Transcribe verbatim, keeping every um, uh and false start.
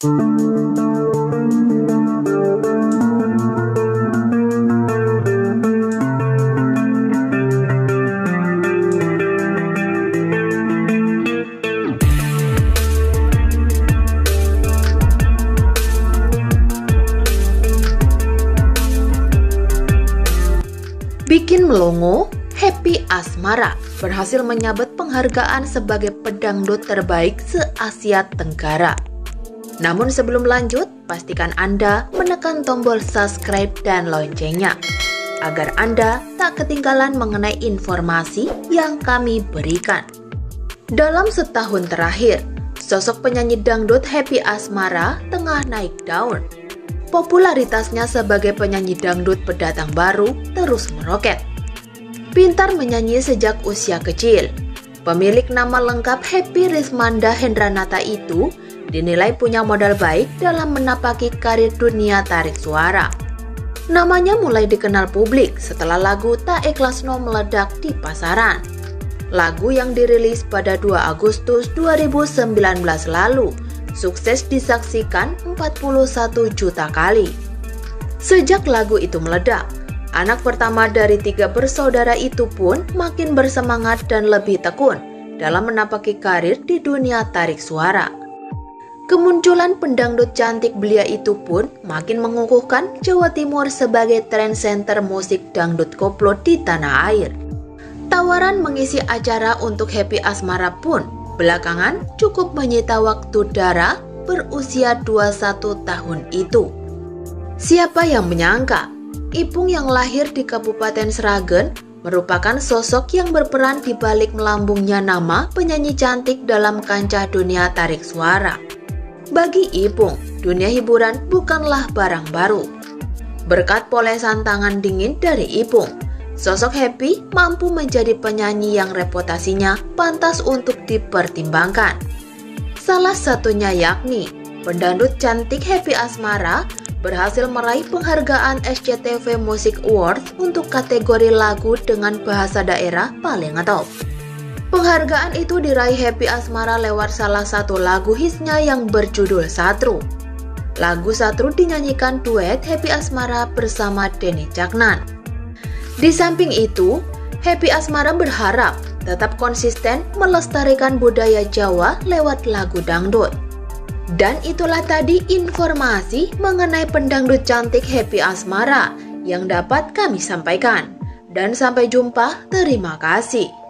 Bikin melongo, Happy Asmara berhasil menyabet penghargaan sebagai pedangdut terbaik se-Asia Tenggara. Namun sebelum lanjut, pastikan Anda menekan tombol subscribe dan loncengnya, agar Anda tak ketinggalan mengenai informasi yang kami berikan. Dalam setahun terakhir, sosok penyanyi dangdut Happy Asmara tengah naik daun. Popularitasnya sebagai penyanyi dangdut pendatang baru terus meroket. Pintar menyanyi sejak usia kecil, pemilik nama lengkap Happy Rismanda Hendranata itu dinilai punya modal baik dalam menapaki karir dunia tarik suara. Namanya mulai dikenal publik setelah lagu Tak Ikhlasno meledak di pasaran. Lagu yang dirilis pada dua Agustus dua ribu sembilan belas lalu sukses disaksikan empat puluh satu juta kali. Sejak lagu itu meledak, anak pertama dari tiga bersaudara itu pun makin bersemangat dan lebih tekun dalam menapaki karir di dunia tarik suara. Kemunculan pendangdut cantik belia itu pun makin mengukuhkan Jawa Timur sebagai trend center musik dangdut koplo di tanah air. Tawaran mengisi acara untuk Happy Asmara pun belakangan cukup menyita waktu Dara berusia dua puluh satu tahun itu. Siapa yang menyangka Ipung yang lahir di Kabupaten Sragen merupakan sosok yang berperan di balik melambungnya nama penyanyi cantik dalam kancah dunia tarik suara. Bagi Ipung, dunia hiburan bukanlah barang baru. Berkat polesan tangan dingin dari Ipung, sosok Happy mampu menjadi penyanyi yang reputasinya pantas untuk dipertimbangkan. Salah satunya yakni pendangdut cantik Happy Asmara berhasil meraih penghargaan S C T V Music Awards untuk kategori lagu dengan bahasa daerah paling top. Penghargaan itu diraih Happy Asmara lewat salah satu lagu hitsnya yang berjudul Satru. Lagu Satru dinyanyikan duet Happy Asmara bersama Denny Caknan. Di samping itu, Happy Asmara berharap tetap konsisten melestarikan budaya Jawa lewat lagu dangdut. Dan itulah tadi informasi mengenai pendangdut cantik Happy Asmara yang dapat kami sampaikan. Dan sampai jumpa, terima kasih.